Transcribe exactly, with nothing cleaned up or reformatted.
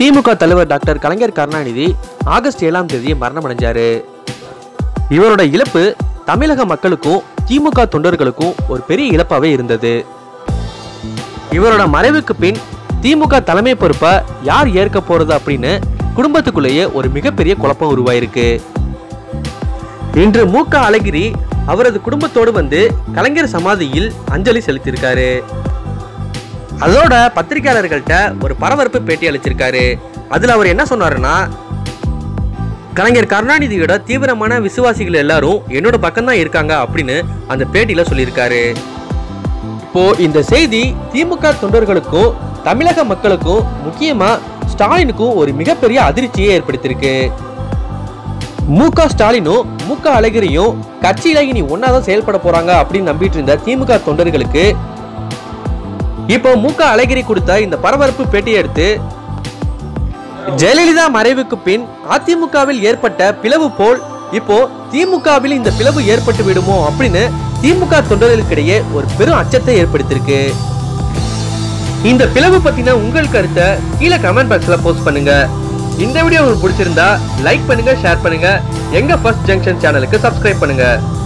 திமுக தலைவர் டாக்டர் கலைஞர் கருணாநிதி ஆகஸ்ட் ஏழாம் தேதி மரணம் அடைஞ்சாரு. இவரோட இழப்பு தமிழக மக்களுக்கும் திமுக தொண்டர்களுக்கும் ஒரு பெரிய இழப்பாவே இருந்தது. இவரோட மறைவுக்கு பின் திமுக தலைமை பொறுப்பை யார் ஏற்க போறது அப்படின்னு குடும்பத்துக்குள்ளேயே ஒரு மிகப்பெரிய குழப்பம் உருவாயிருக்கு. இன்று மு க அழகிரி அவரது குடும்பத்தோடு வந்து கலைஞர் சமாதியில் அஞ்சலி செலுத்தியிருக்காரு. அதோட பத்திரிகையாளர்கள்ட்ட ஒரு பரபரப்பு பேட்டி அளிச்சிருக்காரு. அதுல அவர் என்ன சொன்னாருன்னா, கலைஞர் கருணாநிதியோட தீவிரமான விசுவாசிகள் எல்லாரும் என்னோட பக்கம்தான் இருக்காங்க அப்படின்னு அந்த பேட்டியில சொல்லியிருக்காரு. இப்போ இந்த செய்தி திமுக தொண்டர்களுக்கும் தமிழக மக்களுக்கும் முக்கியமா ஸ்டாலினுக்கும் ஒரு மிகப்பெரிய அதிர்ச்சியை ஏற்படுத்தியிருக்கு. மு க ஸ்டாலினும் மு க அழகிரியும் கட்சியில இனி ஒன்னாதான் செயல்பட போறாங்க அப்படின்னு நம்பிட்டு இருந்த திமுக தொண்டர்களுக்கு இப்போ மு க அழகிரி கொடுத்த இந்த பரபரப்பு பேட்டியை எடுத்து, ஜெயலலிதா மறைவுக்கு பின் அதிமுகவில் ஏற்பட்ட பிளவு போல் இப்போ திமுகவில் இந்த பிளவு ஏற்பட்டு விடுமோ அப்படின்னு திமுக தொண்டர்களுக்கிடையே ஒரு பெரும் அச்சத்தை ஏற்படுத்தியிருக்கு. இந்த பிளவு பத்தின உங்கள் கருத்தை கீழே கமெண்ட் பாக்ஸ்ல போஸ்ட் பண்ணுங்க. இந்த வீடியோ உங்களுக்கு பிடிச்சிருந்தா லைக் பண்ணுங்க, ஷேர் பண்ணுங்க. எங்க ஃபர்ஸ்ட் ஜங்ஷன் சேனலுக்கு சப்ஸ்கிரைப் பண்ணுங்க.